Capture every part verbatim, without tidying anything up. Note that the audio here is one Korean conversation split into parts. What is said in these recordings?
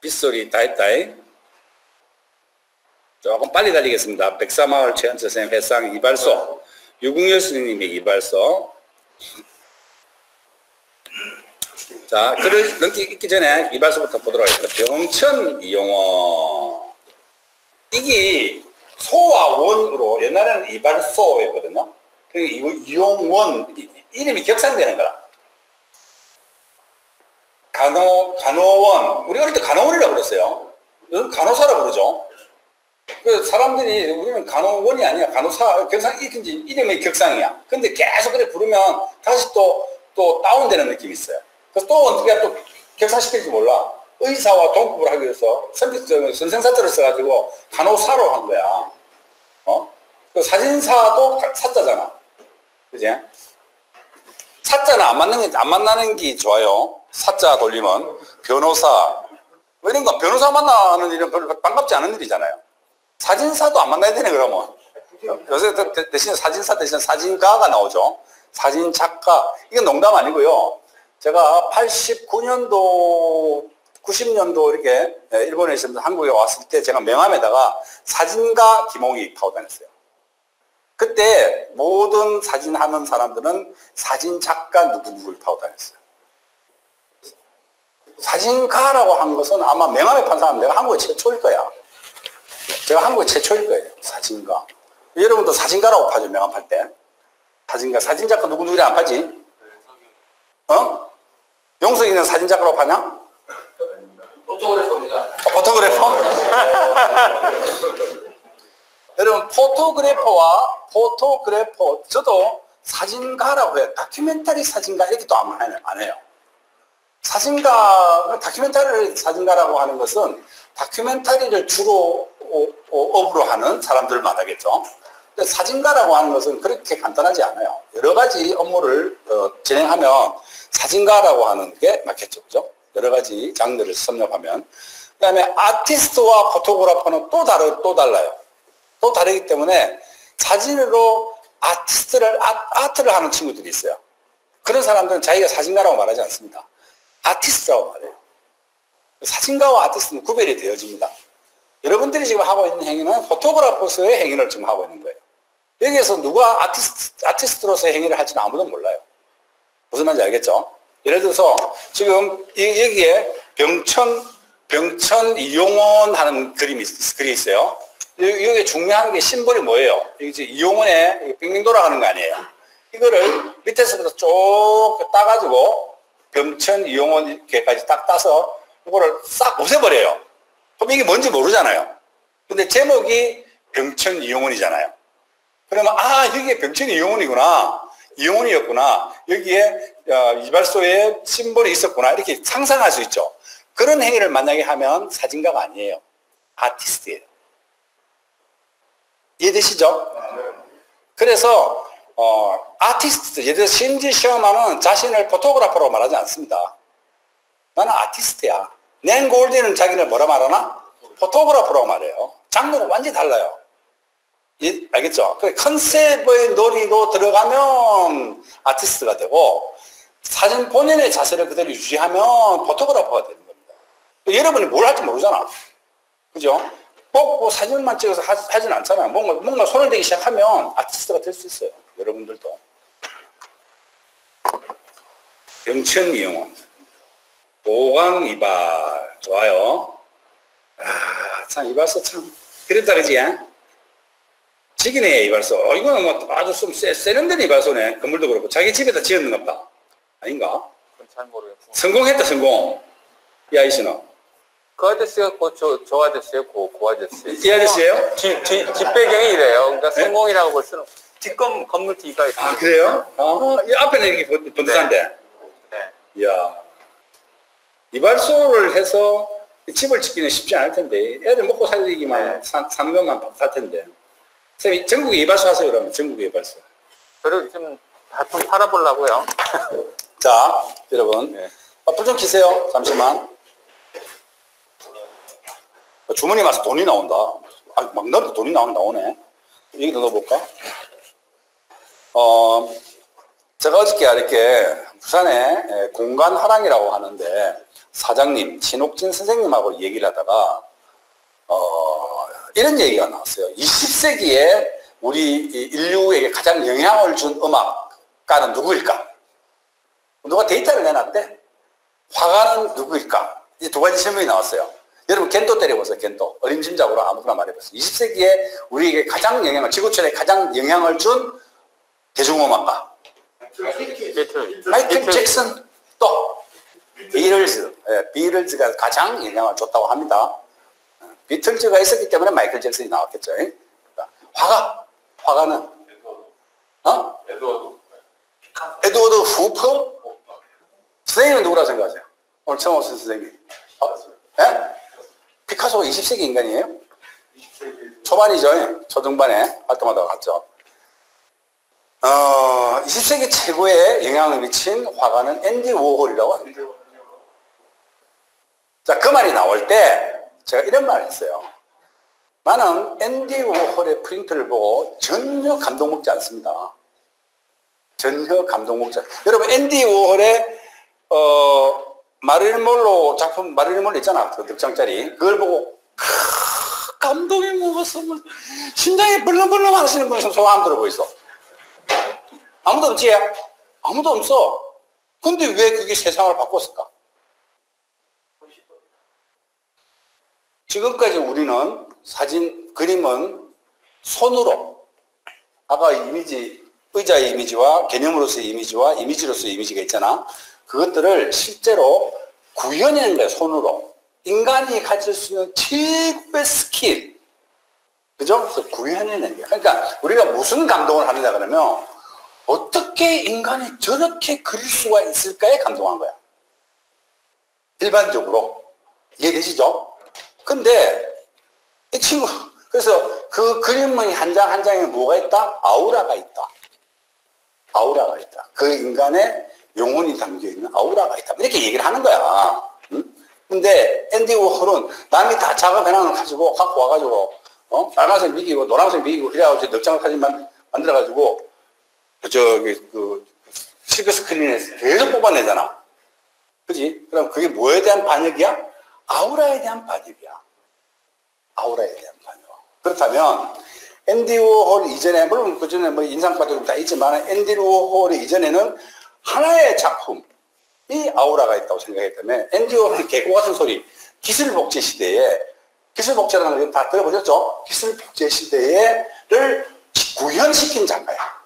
빗소리 다 했다잉. 조금 빨리 달리겠습니다. 백사마을 최현철 선생님 회상 이발소, 유궁열 스님의 이발소. 자, 글을 넘기 전에 이발소부터 보도록 하겠습니다. 병천 이용원. 이게 소와 원으로 옛날에는 이발소였거든요. 그리고 이용원, 이름이 격상되는 거라. 간호, 간호원. 우리 어릴 때 간호원이라고 그랬어요. 요즘 간호사라고 그러죠. 그 사람들이 우리는 간호원이 아니야. 간호사, 격상, 이름이 격상이야. 근데 계속 그래 부르면 다시 또, 또 다운되는 느낌이 있어요. 그래서 또 어떻게 또 격상시킬지 몰라. 의사와 동급을 하기 위해서 선생사자를 써가지고 간호사로 한 거야. 어? 그 사진사도 사자잖아. 그지? 사자는 안 맞는 게, 안 만나는 게 좋아요. 사자 돌리면. 변호사. 이런 건 변호사 만나는 일은 별로 반갑지 않은 일이잖아요. 사진사도 안 만나야 되네, 그러면. 요새 대신 사진사 대신 사진가가 나오죠. 사진작가. 이건 농담 아니고요. 제가 팔십구 년도, 구십 년도 이렇게 일본에 있으면서 한국에 왔을 때 제가 명함에다가 사진가 김홍희 타고 다녔어요. 그때 모든 사진하는 사람들은 사진작가 누구누구를 타고 다녔어요. 사진가라고 한 것은 아마 명함에 판 사람 내가 한국에 최초일 거야. 제가 한국에 최초일 거예요. 사진가. 여러분도 사진가라고 파죠, 명함 팔 때. 사진가, 사진작가 누구누구를 안 파지? 어? 용석이는 사진작가라고 파냐? 포토그래퍼입니다. 아, 포토그래퍼? 여러분, 포토그래퍼와 포토그래퍼, 저도 사진가라고 해요. 다큐멘터리 사진가, 이렇게 또 안 해요. 사진가, 다큐멘터리 사진가라고 하는 것은 다큐멘터리를 주로 업으로 하는 사람들만 하겠죠. 근데 사진가라고 하는 것은 그렇게 간단하지 않아요. 여러 가지 업무를 어, 진행하면 사진가라고 하는 게 맞겠죠. 그죠? 여러 가지 장르를 섭렵하면. 그 다음에 아티스트와 포토그래퍼는 또 다르, 또 달라요. 또 다르기 때문에 사진으로 아티스트를, 아, 아트를 하는 친구들이 있어요. 그런 사람들은 자기가 사진가라고 말하지 않습니다. 아티스트라고 말해요. 사진가와 아티스트는 구별이 되어집니다. 여러분들이 지금 하고 있는 행위는 포토그래퍼로서의 행위를 지금 하고 있는 거예요. 여기에서 누가 아티스트, 아티스트로서의 행위를 할지는 아무도 몰라요. 무슨 말인지 알겠죠? 예를 들어서 지금 여기에 병천, 병천 이용원 하는 그림이, 글이 있어요. 여기 중요한 게 심벌이 뭐예요? 이제 이용원에 빙빙 돌아가는 거 아니에요? 이거를 밑에서부터 쭉 따가지고 병천 이용원 이렇게까지 딱 따서 이거를 싹 없애버려요. 그럼 이게 뭔지 모르잖아요. 근데 제목이 병천 이용원이잖아요. 그러면 아 여기에 병천 이용원이구나. 이용원이었구나. 여기에 이발소에 심벌이 있었구나. 이렇게 상상할 수 있죠. 그런 행위를 만약에 하면 사진가가 아니에요. 아티스트예요. 이해되시죠? 그래서 어, 아티스트, 예를 들어 신지 셔먼은 자신을 포토그래퍼로 말하지 않습니다. 나는 아티스트야. 낸 골디는 자기를 뭐라 말하나? 포토그래퍼라고 말해요. 장르가 완전히 달라요. 예, 알겠죠? 컨셉의 놀이도 들어가면 아티스트가 되고 사진 본인의 자세를 그대로 유지하면 포토그래퍼가 되는 겁니다. 여러분이 뭘 할지 모르잖아. 그죠? 꼭 뭐 사진만 찍어서 하, 하진 않잖아요. 뭔가, 뭔가 손을 대기 시작하면 아티스트가 될 수 있어요. 여러분들도. 병천 이용원. 보강 이발. 좋아요. 아, 참, 이발소 참. 그랬다, 그지? 지기네, 이발소. 어, 이거는 뭐 아주 좀 세, 세련된 이발소네. 건물도 그렇고. 자기 집에다 지었는 것 같다. 아닌가? 그건 잘 모르겠고. 성공했다, 성공. 이 아저씨는. 그 아저씨가 그, 저, 저 아저씨예요, 그, 그 아저씨. 이 아저씨예요? 뒤, 뒤, 뒷배경이 이래요. 그러니까 네? 성공이라고 볼 수는 뒷건 건물 뒤가 있어요. 아, 그래요? 아, 이 앞에는 이렇게 번듯한데. 네. 이야. 이발소를 해서 집을 짓기는 쉽지 않을 텐데. 애들 먹고 살기만, 네. 사, 사는 것만 살 텐데. 선생님, 전국에 이발소 하세요, 그러면. 전국에 이발소. 저를 좀, 좀 팔아보려고요. 자, 여러분. 네. 아, 불 좀 켜세요. 잠시만. 주머니 와서 돈이 나온다. 아, 막 넣어도 돈이 나오네, 나오네. 여기도 넣어볼까? 어, 제가 어저께 이렇게 부산에 공간화랑이라고 하는데 사장님, 신옥진 선생님하고 얘기를 하다가 어, 이런 얘기가 나왔어요. 이십 세기에 우리 인류에게 가장 영향을 준 음악가는 누구일까? 누가 데이터를 내놨대? 화가는 누구일까? 이 두 가지 질문이 나왔어요. 여러분 겐토 때려보세요. 겐토. 어림짐작으로 아무거나 말해보세요. 이십 세기에 우리에게 가장 영향을, 지구촌에 가장 영향을 준 대중음악가. 마이클 잭슨, 또 비틀즈. 예, 비틀즈가 가장 영향을 줬다고 합니다. 비틀즈가 있었기 때문에 마이클 잭슨이 나왔겠죠. 화가, 화가는 어? 에드워드 에드워드 후퍼? 선생님은 누구라고 생각하세요? 오늘 처음 오신 선생님. 어? 예? 피카소가 이십 세기 인간이에요? 이십 세기 초반이죠. 초중반에 활동하다가 갔죠. 어, 이십 세기 최고의 영향을 미친 화가는 앤디 워홀이라고 합니다. 자, 그 말이 나올 때 제가 이런 말을 했어요. 나는 앤디 워홀의 프린트를 보고 전혀 감동 먹지 않습니다. 전혀 감동 먹지 않습니다. 여러분, 앤디 워홀의 어, 마릴린 몰로 작품, 마릴린 몰로 있잖아. 그 득장짜리. 그걸 보고 크, 감동이 먹었어. 심장이 벌렁벌렁 하시는 분이 소감 들어보고 있어. 아무도 없지? 아무도 없어. 근데 왜 그게 세상을 바꿨을까? 지금까지 우리는 사진, 그림은 손으로, 아까 이미지, 의자의 이미지와 개념으로서의 이미지와 이미지로서의 이미지가 있잖아. 그것들을 실제로 구현해낸 거야, 손으로. 인간이 가질 수 있는 최고의 스킬. 그죠? 그래서 구현해낸 거야. 그러니까 우리가 무슨 감동을 하느냐 그러면 어떻게 인간이 저렇게 그릴 수가 있을까에 감동한 거야. 일반적으로. 이해되시죠? 근데 이 친구, 그래서 그 그림의 한 장 한 장에 뭐가 있다? 아우라가 있다. 아우라가 있다. 그 인간의 영혼이 담겨있는 아우라가 있다. 이렇게 얘기를 하는 거야. 응? 근데 앤디 워홀은 남이 다 작업해놓은 걸 가지고 갖고 와가지고 어? 빨간색 미기고 노란색 미기고 이래가지고 넉장 사진만 만들어가지고 저기 그 실크 스크린에서 계속 뽑아내잖아. 그지? 그럼 그게 뭐에 대한 반역이야? 아우라에 대한 반역이야. 아우라에 대한 반역. 그렇다면 앤디 워홀 이전에, 물론 그 전에 뭐 인상파도 다 있지만 앤디 워홀 이전에는 하나의 작품이 아우라가 있다고 생각했다면 앤디 워홀은 개코 같은 소리, 기술복제 시대에, 기술복제라는 걸 다 들어보셨죠? 기술복제 시대를 구현시킨 작가야.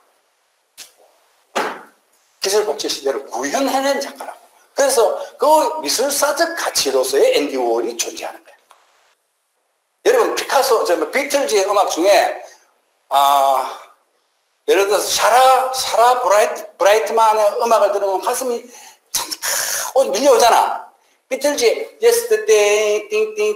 기술복제 시대를 구현해낸 작가라고. 그래서 그 미술사적 가치로서의 앤디 워홀이 존재하는 거야. 여러분, 피카소, 저 비틀즈의 음악 중에, 아, 예를 들어서 샤라, 샤라 브라이트, 브라이트만의 음악을 들으면 가슴이 참, 어, 밀려오잖아. 비틀즈의 Yesterday,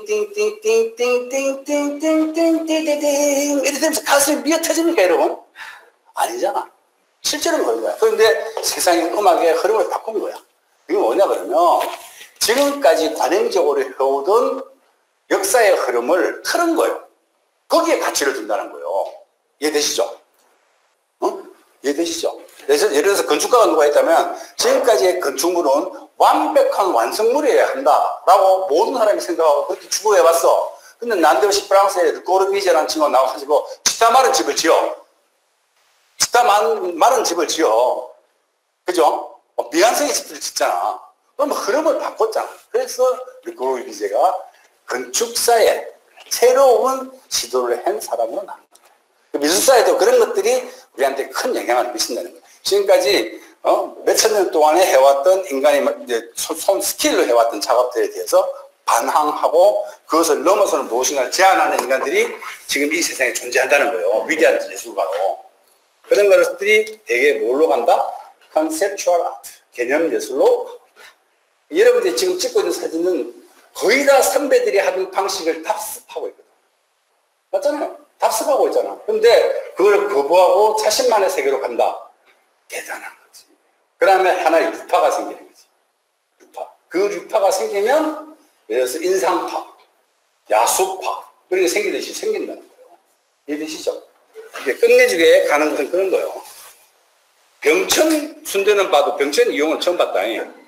띵띵띵띵띵띵띵띵띵띵띵띵띵 이렇게 되면서 가슴이 미어 터집니까, 여러분? 아니잖아. 실제로는 그런 거야. 그런데 세상의 음악의 흐름을 바꾼 거야. 이게 뭐냐, 그러면 지금까지 관행적으로 해오던 역사의 흐름을 틀은 거예요. 거기에 가치를 둔다는 거예요. 이해되시죠? 어? 이해되시죠? 예를 들어서 건축가가 누가 있다면 지금까지의 건축물은 완벽한 완성물이어야 한다라고 모든 사람이 생각하고 그렇게 추구해왔어. 근데 난데없이 프랑스의 꼬르비제라는 친구가 나와가지고 진짜 마른 집을 지어. 진짜 마른, 마른 집을 지어. 그죠? 미완성의 집들을 짓잖아. 그럼 흐름을 바꿨잖아. 그래서 꼬르비제가 건축사에 새로운 시도를 한 사람으로 나옵니다. 미술사에도 그런 것들이 우리한테 큰 영향을 미친다는 거예요. 지금까지 어, 몇천 년 동안에 해왔던 인간이 이제 손 스킬로 해왔던 작업들에 대해서 반항하고 그것을 넘어서는 무엇인가를 제안하는 인간들이 지금 이 세상에 존재한다는 거예요. 위대한 예술가로. 그런 것들이 되게 뭘로 간다? 컨셉추얼 아트, 개념 예술로. 여러분들이 지금 찍고 있는 사진은 거의 다 선배들이 하던 방식을 답습하고 있거든. 맞잖아요. 답습하고 있잖아. 근데 그걸 거부하고 자신만의 세계로 간다. 대단한 거지. 그 다음에 하나의 유파가 생기는 거지. 유파. 그 유파가 생기면, 예를 들어서 인상파, 야수파, 그런 게 생기듯이 생긴다는 거예요. 이해되시죠? 이게 끝내주게 가는 것은 그런 거예요. 병천 순대는 봐도 병천 이용을 처음 봤다.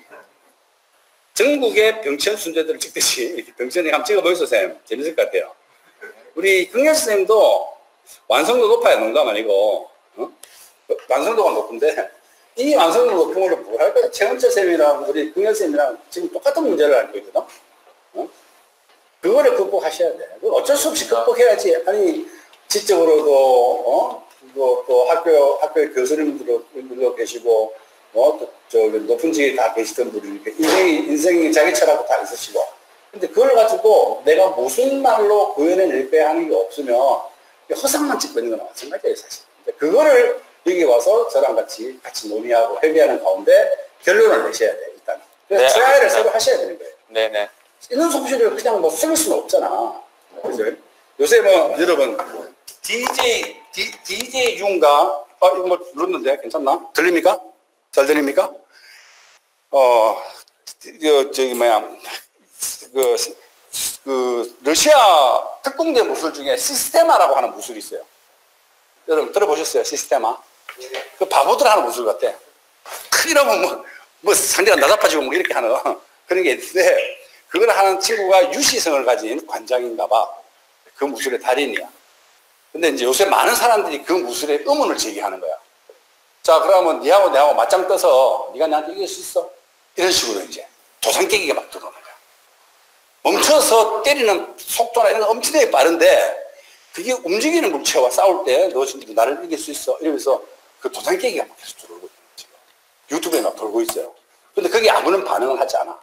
전국의 병천 순대들을 찍듯이 이렇게 병천에 한번 찍어보이소, 쌤. 재밌을 것 같아요. 우리 긍열 선생님도 완성도 높아요. 농담 아니고. 어? 완성도가 높은데 이 완성도 높은 걸로 뭘 할까요? 최은철 쌤이랑 우리 긍열 쌤이랑 지금 똑같은 문제를 알고 있거든. 어? 그거를 극복하셔야 돼. 어쩔 수 없이 극복해야지. 아니 지적으로도 어? 또, 또 학교 학교에 교수님들도 계시고 어? 또 저기 높은 직에 다 계시던 분이 인생이 인생이 자기 철학도 다 있으시고. 근데 그걸 가지고 내가 무슨 말로 구현해낼 거야 하는 게 없으면 허상만 찍고 있는 건 마찬가지예요, 사실. 그거를 여기 와서 저랑 같이 같이 논의하고 협의하는 가운데 결론을 내셔야 돼, 일단. 그래서 네, 트라이를 새로 하셔야 되는 거예요. 네네. 있는 속실을 그냥 뭐 쓸 수는 없잖아. 그죠? 요새 뭐, 여러분, 디제이, 디, 디제이 윤가, 아, 이거 뭐 눌렀는데 괜찮나? 들립니까? 잘 들립니까? 어, 저, 저기, 뭐야, 그, 그, 러시아 특공대 무술 중에 시스테마라고 하는 무술이 있어요. 여러분, 들어보셨어요? 시스테마? 그 바보들 하는 무술 같아. 이러면 뭐, 뭐 상대가 나자빠지고 뭐 이렇게 하는 그런 게 있는데, 그걸 하는 친구가 유시성을 가진 관장인가 봐. 그 무술의 달인이야. 근데 이제 요새 많은 사람들이 그 무술의 의문을 제기하는 거야. 자, 그러면 니하고 내하고 맞짱 떠서 니가 나한테 이길 수 있어? 이런 식으로 이제 도상 깨기가 막 들어오는 거야. 멈춰서 때리는 속도나 이런 거 엄청나게 빠른데 그게 움직이는 물체와 싸울 때 너 진짜 나를 이길 수 있어? 이러면서 그 도상 깨기가 막 계속 들어오고 있는 거지. 유튜브에 막 돌고 있어요. 근데 그게 아무런 반응을 하지 않아.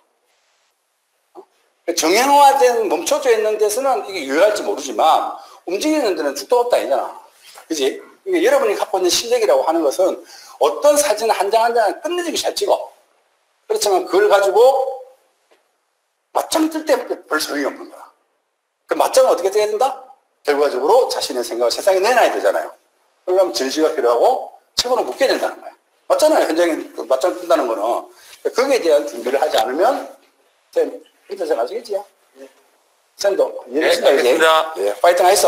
정형화된 멈춰져 있는 데서는 이게 유효할지 모르지만 움직이는 데는 죽도 없다 아니잖아. 그지? 그러니까 여러분이 갖고 있는 실력이라고 하는 것은 어떤 사진 한 장 한 장을 끝내주기 잘 찍어. 그렇지만 그걸 가지고 맞짱 뜰 때 별 소용이 없는 거야. 그 맞짱은 어떻게 떠야 된다? 결과적으로 자신의 생각을 세상에 내놔야 되잖아요. 그러려면 절지가 필요하고 최고로 묶여야 된다는 거야. 맞잖아요. 현장에 맞짱 뜬다는 거는. 거기에 대한 준비를 하지 않으면 쌤, 일단 잘 아시겠지요? 네. 쌤도 이해되신다, 네, 이제? 알겠습니다. 네, 파이팅 하이소.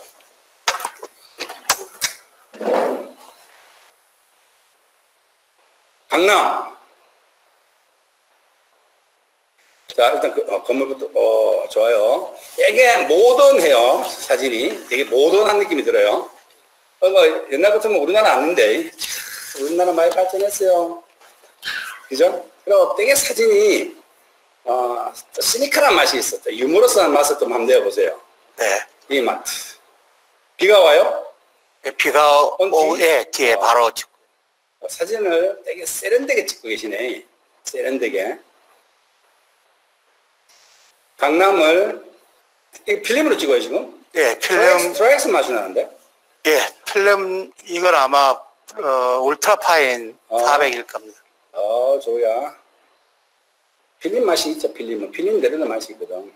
강남. 자, 일단 그, 어, 건물부터, 어, 좋아요. 되게 모던해요. 사진이. 되게 모던한 느낌이 들어요. 어, 뭐, 옛날 같으면 우리나라 아닌데. 우리나라 많이 발전했어요. 그죠? 그리고 되게 사진이, 어, 시니컬한 맛이 있었죠. 유머러스한 맛을 좀 한번 내어보세요. 네. 이 맛. 비가 와요? 네, 비가 오고, 예, 뒤에 어. 바로 찍고. 사진을 되게 세련되게 찍고 계시네. 세련되게. 강남을, 이 필름으로 찍어요, 지금? 예, 트라이엑스, 필름, 트라이엑스 맛이 나는데? 예, 필름, 이건 아마, 어, 울트라파인 어. 사백일 겁니다. 어, 좋아. 필름 맛이 있죠, 필름은. 필름 내려는 맛이 있거든.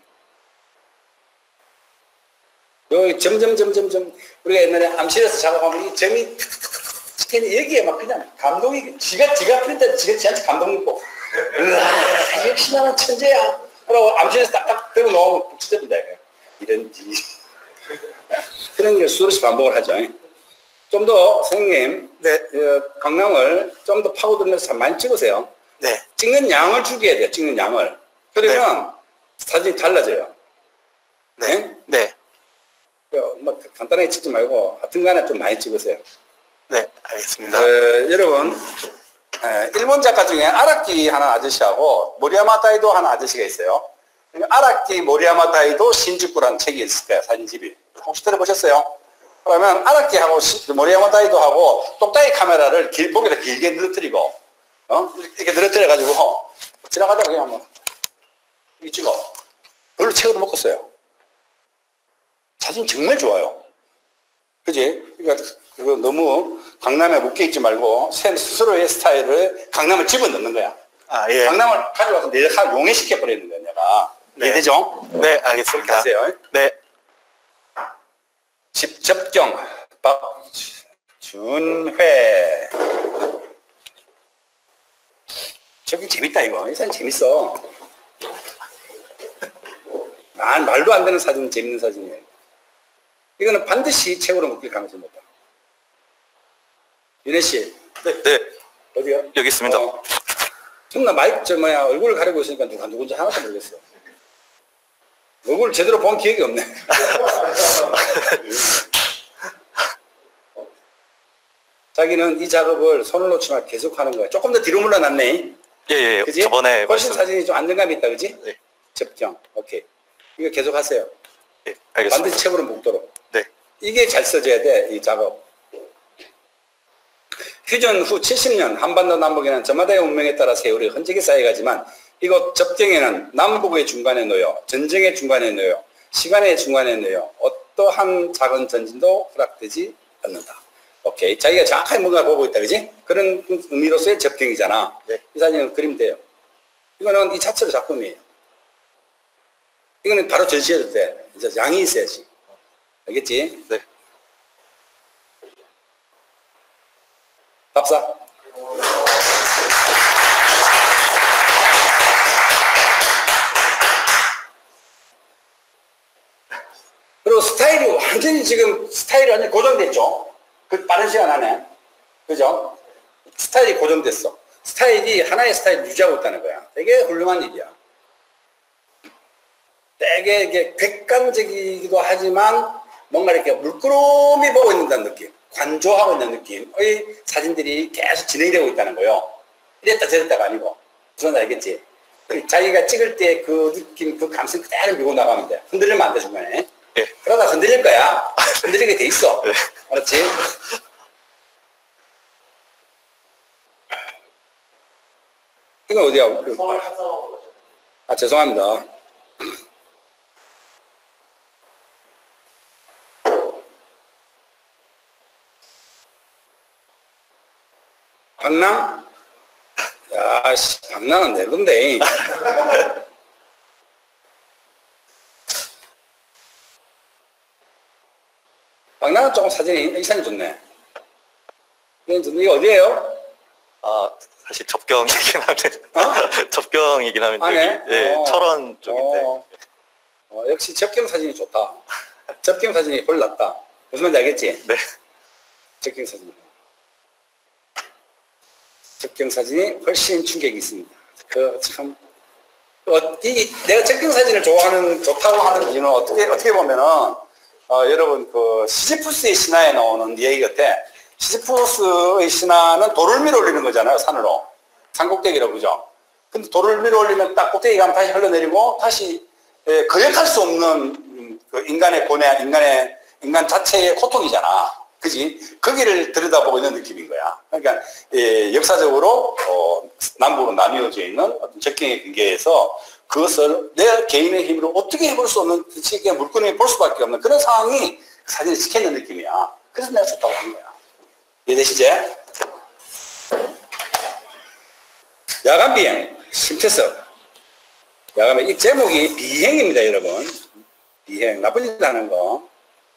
여기 점점, 점점, 점. 우리가 옛날에 암실에서 작업하면 이 점이 탁탁탁탁 여기에 막 그냥 감동이, 지가, 지가 프린터, 지가 지한테 감동 있고. 으아, 역시 나는 천재야. 그러고 암실에서 딱딱 들고 놓으면 북치접니다. 이런, 지. 그런 게 수없이 반복을 하죠. 좀 더, 선생님, 네. 어, 강남을 좀 더 파고들면서 많이 찍으세요. 네. 찍는 양을 줄여야 돼요, 찍는 양을. 그러면 사진이 달라져요. 네. 네. 뭐 간단하게 찍지 말고 하여튼 간에 좀 많이 찍으세요. 네. 알겠습니다. 어, 여러분, 에, 일본 작가 중에 아라키 하는 아저씨하고 모리야마 다이도 하는 아저씨가 있어요. 아라키 모리야마 다이도 신주쿠라는 책이 있을 거예요, 사진집이. 혹시 들어보셨어요? 그러면 아라키하고 모리야마 다이도하고 똑딱이 카메라를 길, 목에다 길게 늘어뜨리고 어? 이렇게 늘어뜨려가지고 지나가다가 그냥 뭐 이렇게 찍어. 그걸로 책으로 먹었어요. 사진 정말 좋아요. 그지? 그러니까 그거 너무 강남에 묶여있지 말고 쌤 스스로의 스타일을 강남을 집어넣는 거야. 아, 예. 강남을 가져와서 내가 용해시켜버리는 거야, 내가. 네. 이해되죠? 네, 알겠습니다. 하세요. 네. 집 접경 박준회. 저기 재밌다 이거. 이 사진 재밌어. 아, 말도 안 되는 사진은 재밌는 사진이에요. 이거는 반드시 책으로 묶일 가능성이 높다. 윤혜 씨. 네, 네. 어디요? 여기 있습니다. 어. 정말 마이크, 저, 뭐야, 얼굴을 가리고 있으니까 누가 누군지 하나도 모르겠어. 얼굴 제대로 본 기억이 없네. 자기는 이 작업을 손을 놓지 말고 계속 하는 거야. 조금 더 뒤로 물러났네. 예, 예. 그지? 저번에 훨씬 말씀- 사진이 좀 안정감이 있다, 그지? 네. 접경. 오케이. 이거 계속 하세요. 예, 알겠습니다. 반드시 책으로 묶도록. 네. 이게 잘 써져야 돼, 이 작업. 휴전 후 칠십 년 한반도 남북에는 저마다의 운명에 따라 세월이 흔적이 쌓여가지만 이곳 접경에는 남북의 중간에 놓여 전쟁의 중간에 놓여 시간의 중간에 놓여 어떠한 작은 전진도 허락되지 않는다. 오케이. 자기가 정확하게 뭔가 보고 있다, 그지? 그런 의미로서의 접경이잖아. 네. 이 사진은 그림 돼요. 이거는 이 자체로 작품이에요. 이거는 바로 전시해도 돼. 이제 양이 있어야지. 알겠지? 네. 답사. 그리고 스타일이 완전히 지금 스타일이 완전히 고정됐죠. 그 빠른 시간 안에. 그죠? 스타일이 고정됐어. 스타일이 하나의 스타일을 유지하고 있다는 거야. 되게 훌륭한 일이야. 되게 이게 객관적이기도 하지만 뭔가 이렇게 물끄러미 보고 있는다는 느낌. 관조하고 있는 느낌의 사진들이 계속 진행이 되고 있다는 거예요. 이랬다 저랬다가 아니고. 무슨 알겠지? 자기가 찍을 때 그 느낌, 그 감성 그대로 밀고 나가면 돼. 흔들리면 안 돼, 중간에. 예. 그러다 흔들릴 거야. 흔들리게 돼 있어. 네. 알았지? 이건 어디야? 그- 아, 죄송합니다. 박랑? 야, 씨, 박랑은 내 건데. 박랑은 조금 사진이, 이 사진이 좋네. 이건 좋네. 이거 어디에요? 아, 사실 접경이긴 한데. 어? 접경이긴 하는데. 아, 네? 여기, 예, 어. 철원 쪽인데. 어, 어, 역시 접경 사진이 좋다. 접경 사진이 훨 낫다. 무슨 말인지 알겠지? 네. 접경 사진. 접경 사진이 훨씬 충격이 있습니다. 그 참, 어, 이, 내가 접경 사진을 좋아하는, 좋다고 하는 이유는 어떻게, 어떻게 보면은, 어, 여러분, 그, 시지푸스의 신화에 나오는 얘기 같아. 시지푸스의 신화는 돌을 밀어 올리는 거잖아요, 산으로. 산꼭대기라고, 그죠? 근데 돌을 밀어 올리면 딱 꼭대기 가면 다시 흘러내리고, 다시, 예, 거역할 수 없는, 음, 그 인간의 고뇌, 인간의, 인간 자체의 고통이잖아. 그지? 거기를 들여다보고 있는 느낌인 거야. 그러니까, 예, 역사적으로, 어, 남북으로 나뉘어져 있는 어떤 접경의 관계에서 그것을 내 개인의 힘으로 어떻게 해볼 수 없는, 그냥 물건을 볼 수밖에 없는 그런 상황이 사진을 지켜낸 느낌이야. 그래서 내가 좋다고 한 거야. 이해되시지? 야간 비행, 심태석. 야간 이 제목이 비행입니다, 여러분. 비행. 나쁜 짓 하는 거.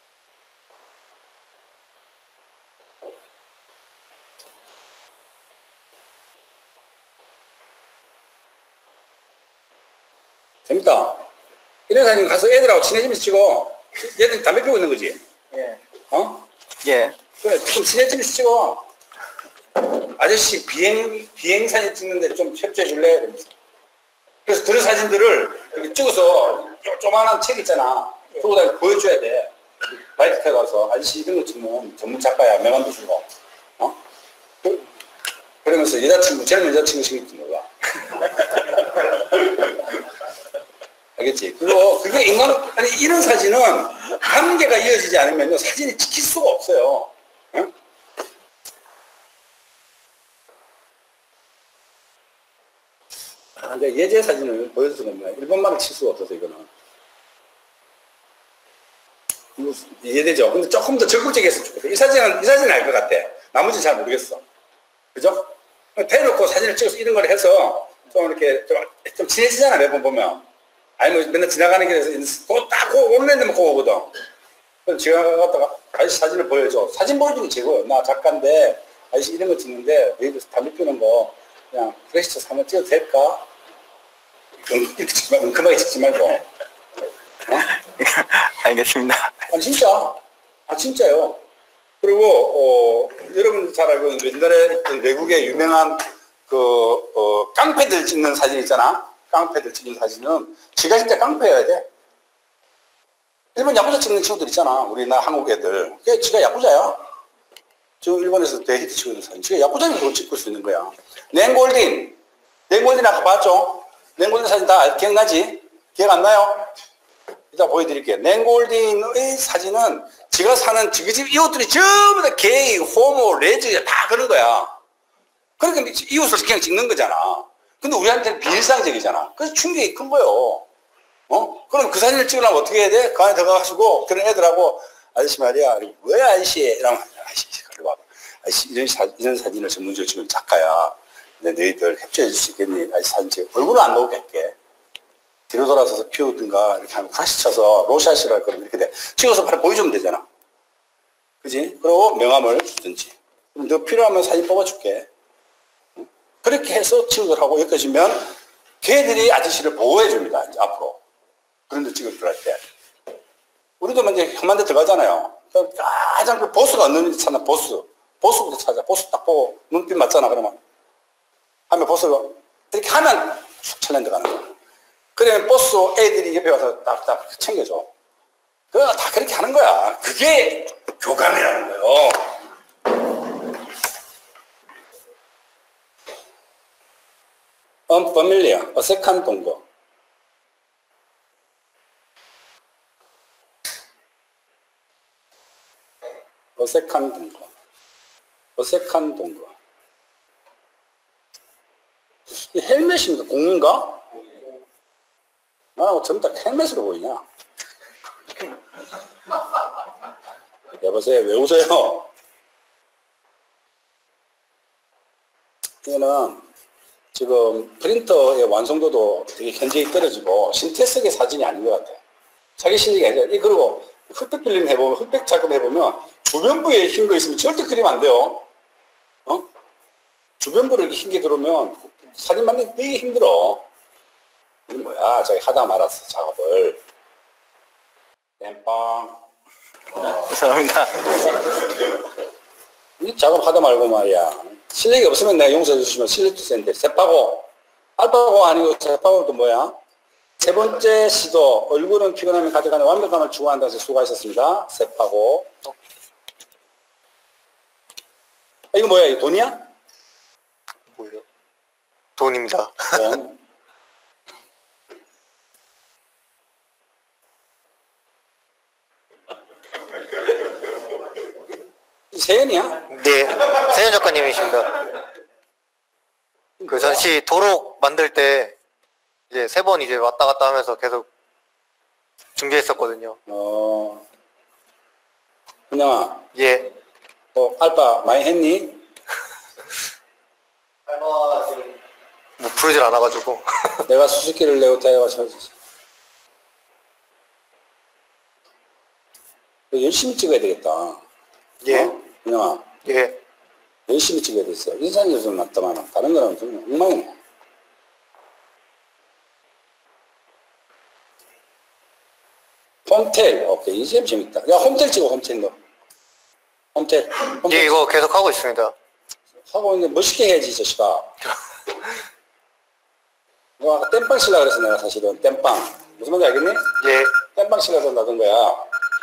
재밌다. 이런 사진 가서 애들하고 친해지면서 찍어. 얘들 담배 피우고 있는 거지? 예. 어? 예. 그래, 좀 친해지면서 찍어. 아저씨 비행, 비행 사진 찍는데 좀 협조해 줄래? 이러면서. 그래서 그런 사진들을 이렇게 찍어서 요- 조만한 책 있잖아. 그거 다 보여줘야 돼. 바이크 타고 가서 아저씨 이런 거 찍는 전문 작가야. 명함도 주고. 어? 그, 그러면서 여자친구, 젊은 여자친구 생길지 몰라. 알겠지? 그리고 그게 인간, 아니, 이런 사진은 관계가 이어지지 않으면 사진이 찍힐 수가 없어요. 응? 아, 근데 예제 사진을 보여줄 수가 없네. 일본말을 칠 수가 없어서, 이거는. 이거 이해되죠? 근데 조금 더 적극적이 했으면 좋겠어. 이 사진은, 이 사진은 알 것 같아. 나머지는 잘 모르겠어. 그죠? 대놓고 사진을 찍어서 이런 걸 해서 좀 이렇게 좀, 좀 친해지잖아, 매번 보면. 아니, 뭐 맨날 지나가는 길에서 딱 오는 데만 꼭 오거든. 그래서 제가 갔다가 아저씨 사진을 보여줘. 사진 보여주는 게 최고예요. 나 작가인데 아저씨 이런 거 찍는데 여기서 담배 피우는 거 그냥 프레시처 한번 찍어도 될까? 이렇게 찍지 말고, 은큼하게 찍지 말고. 어? 알겠습니다. 아니, 진짜. 아, 진짜요. 그리고, 어, 여러분 잘 알고 있는 옛날에 어떤 외국의 유명한 그, 어, 깡패들 찍는 사진 있잖아. 깡패들 찍는 사진은 지가 진짜 깡패여야 돼. 일본 야쿠자 찍는 친구들 있잖아. 우리나라 한국 애들. 그게 지가 야쿠자야. 지금 일본에서 대히트 치고 있는 사진. 지가 야쿠자는 그걸 찍을 수 있는 거야. 냉골딘. 냉골딘 아까 봤죠? 냉골딘 사진 다 기억나지? 기억 안 나요? 이따 보여드릴게요. 냉골딘의 사진은 지가 사는 지그 집 이웃들이 전부 다 게이, 호모, 레즈 다 그런 거야. 그러니까 이웃을 그냥 찍는 거잖아. 근데 우리한테는 비일상적이잖아. 그래서 충격이 큰 거예요. 어? 그럼 그 사진을 찍으려면 어떻게 해야 돼? 그 안에 들어가가지고 그런 애들하고 아저씨 말이야. 뭐야 아저씨? 이러면 아저씨, 그리고 아저씨 이런, 사, 이런 사진을 전문적으로 찍은 작가야. 근데 너희들 협조해 줄 수 있겠니? 아저씨 사진 찍어. 얼굴은 안 나오게 할게. 뒤로 돌아서서 피우든가 이렇게 하면 크라시 쳐서 로샷이라 그러면 이렇게 돼. 찍어서 바로 보여주면 되잖아. 그지? 그리고 명함을 주든지. 그럼 너 필요하면 사진 뽑아줄게. 응? 그렇게 해서 친구들 하고 엮어지면 걔들이 아저씨를 보호해 줍니다. 이제 앞으로. 그런 데 찍을 들어갈 때. 우리도 이제 험한 데 들어가잖아요. 가장 그 보스가 없는 데 찾나, 보스. 보스부터 찾아. 보스 딱 보고 눈빛 맞잖아, 그러면. 하면 보스가 이렇게 하면 쑥 찰렌드 가는 거야. 그러면 보스 애들이 옆에 와서 딱딱 챙겨줘. 그거 다 그렇게 하는 거야. 그게 교감이라는 거예요. unfamiliar, 어색한 동거. 어색한 동거. 어색한 동거. 이 헬멧입니까? 공인가? 나하고 전부 다 헬멧으로 보이냐? 여보세요, 왜 웃어요? 이거는 지금 프린터의 완성도도 되게 현저히 떨어지고 신태석의 사진이 아닌 것 같아요. 자기 실력이 아니라, 이 그리고 흑백 필름 해보면, 흑백 작업 해보면 주변부에 흰 거 있으면 절대 그리면 안 돼요. 어? 주변부를 이렇게 흰 게 들어오면 사진 만들기 되게 힘들어. 이게 뭐야? 저기 하다 말았어, 작업을. 땜빵. 감사합니다. 이 작업 하다 말고 말이야. 실력이 없으면 내가 용서해 주시면 실력도 센데. 세파고. 알파고 아니고 세파고도 뭐야? 세 번째 시도. 얼굴은 피곤함이 가져가는 완벽함을 추구한다고 해서 수고하셨습니다. 세파고. 아, 이거 뭐야? 이거 돈이야? 뭐예요? 돈입니다. 돈. 세연이야? 네, 세현 작가님이십니다. 그 전시 도록 만들 때 이제 세 번 이제 왔다 갔다 하면서 계속 중계했었거든요. 어. 그냥아, 예. 어, 알바 많이 했니? 뭐 부르질 않아가지고. 내가 수수께를 내고 데려가 쳐주지. 열심히 찍어야 되겠다. 예. 어? 그냥아, 예. 열심히 찍어야 됐어. 인상이 좀 낫다만 다른 거랑 좀 엉망이네. 홈텔, 오케이. 이제 재밌다. 야, 홈텔 찍어, 홈텔 너. 홈텔. 홈텔 예, 이거 계속 하고 있습니다. 하고 있는데 멋있게 해야지, 이 자식아. 너 아까 땜빵 치려고 그랬어, 내가 사실은. 땜빵. 무슨 말인지 알겠니? 예. 땜빵 치려고 나던 거야.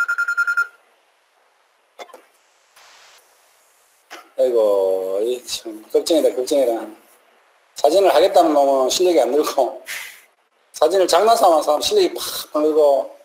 아이고, 이 참, 걱정이다, 걱정이다. 사진을 하겠다는 놈은 실력이 안 늘고, 사진을 장난삼아서 하면 실력이 팍 늘고,